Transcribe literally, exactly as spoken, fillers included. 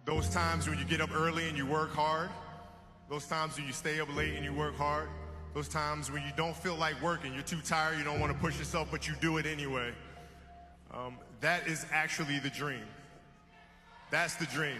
Those times when you get up early and you work hard. Those times when you stay up late and you work hard. Those times when you don't feel like working, you're too tired, you don't want to push yourself, but you do it anyway. Um, that is actually the dream. That's the dream.